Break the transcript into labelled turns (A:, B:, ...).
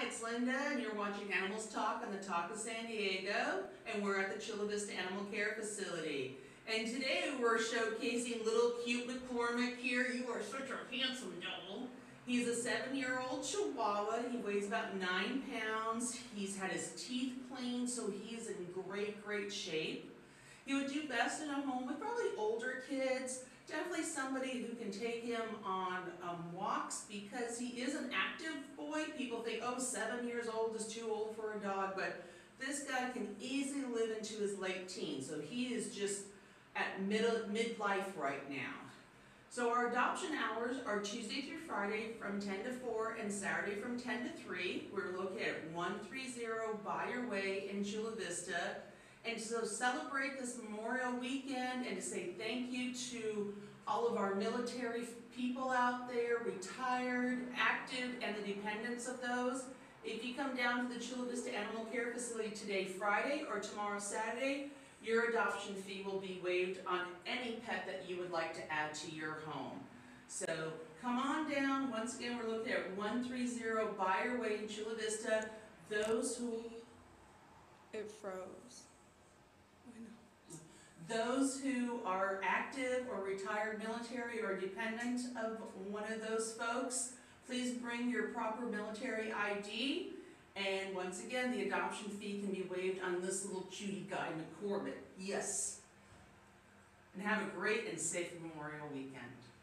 A: it's Linda, and you're watching Animals Talk on the Talk of San Diego, and we're at the Chula Vista Animal Care Facility. And today we're showcasing little cute McCormick here. You are such a handsome dog. He's a 7-year-old Chihuahua. He weighs about 9 pounds. He's had his teeth cleaned, so he's in great shape. He would do best in a home with probably older kids. Definitely somebody who can take him on walks because he is an active boy. People think, oh, 7 years old is too old for a dog, but this guy can easily live into his late teens. So he is just at midlife right now. So our adoption hours are Tuesday through Friday from 10 to 4 and Saturday from 10 to 3. We're located at 130 Buyer Way in Chula Vista. And to celebrate this Memorial Weekend and to say thank you to all of our military people out there, retired, active, and the dependents of those, if you come down to the Chula Vista Animal Care Facility today, Friday, or tomorrow, Saturday, your adoption fee will be waived on any pet that you would like to add to your home. So come on down. Once again, we're located at 130 Buyer Way in Chula Vista. Those who...
B: It froze.
A: Those who are active or retired military or dependent of one of those folks, please bring your proper military ID. And once again, the adoption fee can be waived on this little cutie guy, McCormick. Yes. And have a great and safe Memorial Weekend.